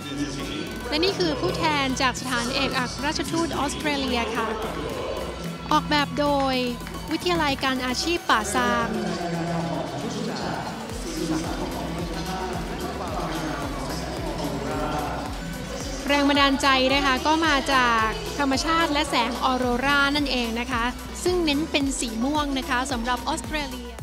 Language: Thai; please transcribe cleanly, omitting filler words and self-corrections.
และนี่คือผู้แทนจากสถานเอกอัครราชทูตออสเตรเลียค่ะออกแบบโดยวิทยาลัยการอาชีพป่าซางแรงบันดาลใจนะคะก็มาจากธรรมชาติและแสงออโรรานั่นเองนะคะซึ่งเน้นเป็นสีม่วงนะคะสำหรับออสเตรเลีย